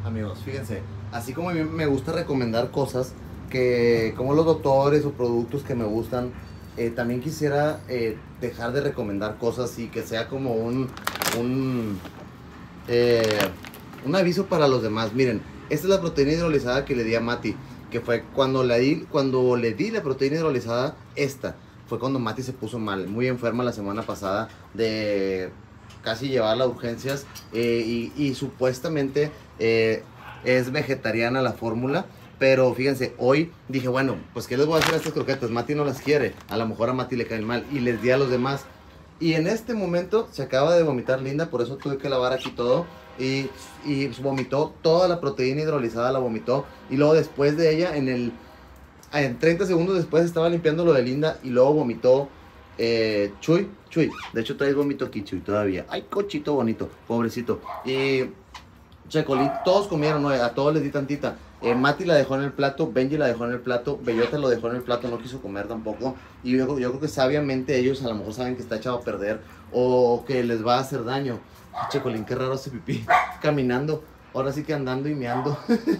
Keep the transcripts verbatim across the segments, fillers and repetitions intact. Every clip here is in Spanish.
Amigos, fíjense, así como a mí me gusta recomendar cosas que, como los doctores o productos que me gustan, eh, también quisiera eh, dejar de recomendar cosas y que sea como un, un, eh, un aviso para los demás. Miren, esta es la proteína hidrolizada que le di a Mati, que fue cuando le di, cuando le di la proteína hidrolizada, esta, fue cuando Mati se puso mal, muy enferma la semana pasada, de casi llevarla a urgencias, eh, y, y supuestamente eh, es vegetariana la fórmula. Pero fíjense, hoy dije, bueno, pues ¿qué les voy a hacer a estas croquetas? Mati no las quiere, a lo mejor a Mati le caen mal, y les di a los demás. Y en este momento se acaba de vomitar Linda, por eso tuve que lavar aquí todo. Y, y vomitó toda la proteína hidrolizada, la vomitó. Y luego después de ella, en el en treinta segundos después estaba limpiando lo de Linda y luego vomitó eh, Chuy. Chuy, de hecho traes vómito aquí, Chuy, todavía. Ay, cochito bonito, pobrecito. Y Checolín, todos comieron, ¿no? A todos les di tantita. Eh, Mati la dejó en el plato, Benji la dejó en el plato, Bellota lo dejó en el plato, no quiso comer tampoco. Y yo, yo creo que sabiamente ellos a lo mejor saben que está echado a perder o que les va a hacer daño. Checolín, qué raro hace pipí caminando. Ahora sí que andando y meando.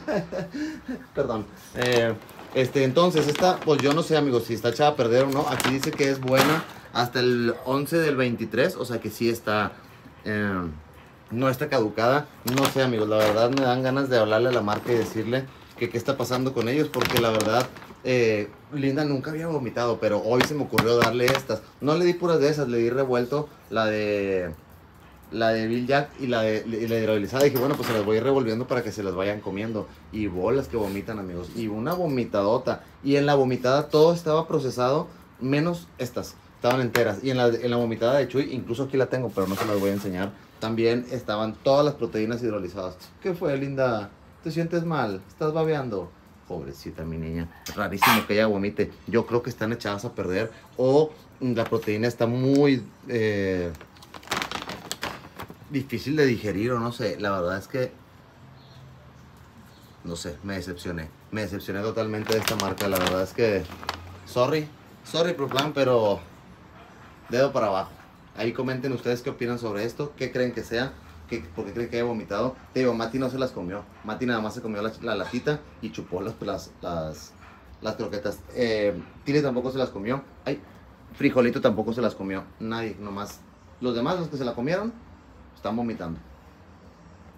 Perdón. Eh, este, entonces, esta, pues yo no sé, amigos, si está echada a perder o no. Aquí dice que es buena hasta el once del veintitrés, o sea que sí está... Eh, no está caducada. No sé, amigos, la verdad me dan ganas de hablarle a la marca y decirle que qué está pasando con ellos, porque la verdad eh, Linda nunca había vomitado, pero hoy se me ocurrió darle estas. No le di puras de esas, le di revuelto la de la de Bill Jack y la de y la hidrolizada. Dije, bueno, pues se las voy a ir revolviendo para que se las vayan comiendo. Y bolas que vomitan, amigos, y una vomitadota. Y en la vomitada todo estaba procesado, menos estas, estaban enteras. Y en la, en la vomitada de Chuy, incluso aquí la tengo, pero no se las voy a enseñar, también estaban todas las proteínas hidrolizadas. ¿Qué fue, Linda? ¿Te sientes mal? ¿Estás babeando? Pobrecita mi niña. Rarísimo que ella vomite. Yo creo que están echadas a perder o la proteína está muy eh, difícil de digerir, o no sé. La verdad es que no sé, me decepcioné. Me decepcioné totalmente de esta marca. La verdad es que sorry, sorry Pro Plan, pero dedo para abajo. Ahí comenten ustedes qué opinan sobre esto, qué creen que sea, qué, por qué creen que haya vomitado. Te digo, Mati no se las comió. Mati nada más se comió la, la latita y chupó las, las, las, las croquetas. Eh, Tile tampoco se las comió. Ay, Frijolito tampoco se las comió. Nadie, nomás. Los demás, los que se la comieron, están vomitando.